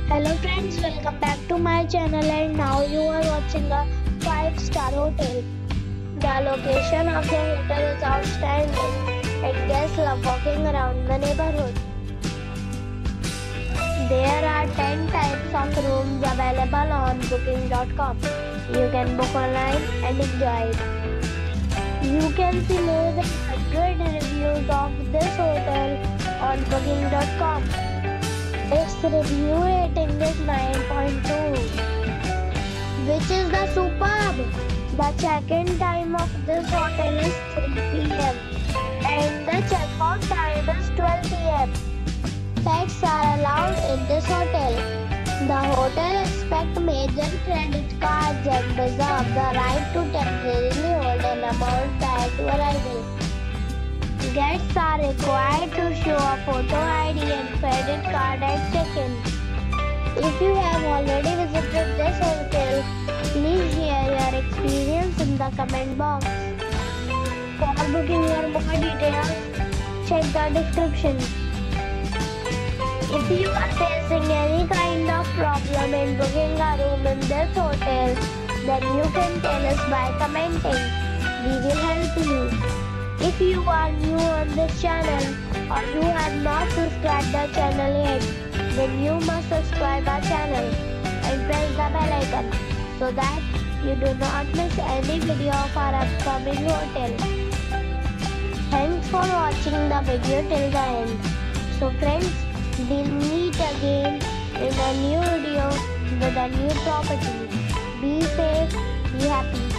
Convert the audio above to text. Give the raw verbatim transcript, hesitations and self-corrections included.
Hello friends, welcome back to my channel and now you are watching a five star hotel. The location of the hotel is outstanding and guests love walking around the neighborhood. There are ten types of rooms available on booking dot com. You can book online and enjoy it. You can see more than one hundred reviews of this hotel on booking dot com. Its review rating is nine point two, which is the superb. The check-in time of this hotel is three p m and the check-out time is twelve p m Pets are allowed in this hotel. The hotel accepts major credit cards and reserves the right to temporarily hold an amount prior to arrival. Guests are required to show a photo I D and credit card at check-in. If you have already visited this hotel, please share your experience in the comment box. For booking or more details, check the description. If you are facing any kind of problem in booking a room in this hotel, then you can tell us by commenting. We will help you. If you are new on this channel or you have not subscribed the channel yet, then you must subscribe our channel and press the bell icon so that you do not miss any video of our upcoming hotel. Thanks for watching the video till the end. So friends, we'll meet again in a new video with a new property. Be safe, be happy.